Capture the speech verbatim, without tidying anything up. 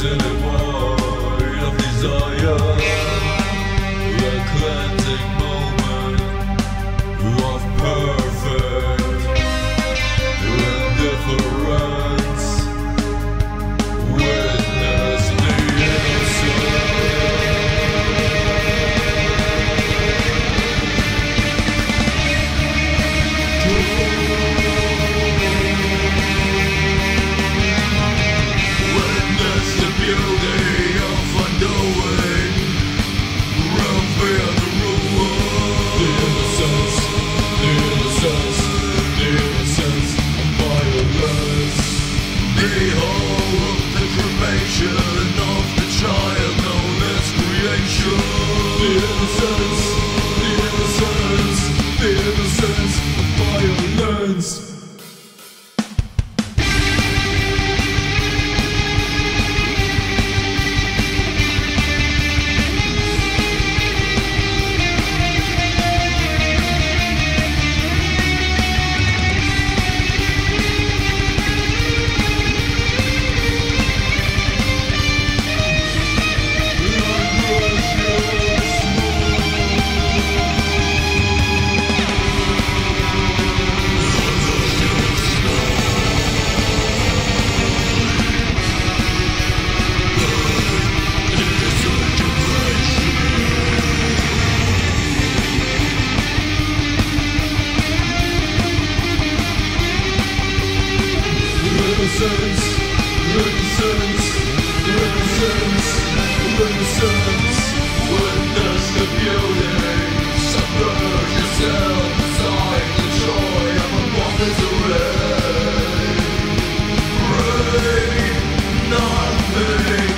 in a void of desire, a cleansing moment of perfect indifference. Witness the innocence. Witness the beauty of unknowing. Revere the rule. The innocence, the innocence, the innocence of violence. Behold the cremation of the child known as creation. The innocence, the innocence, the innocence of violence. Innocence, innocence, innocence, innocence. Witness the beauty. Submerge yourself inside the joy of a woman's array. Pray, nothing.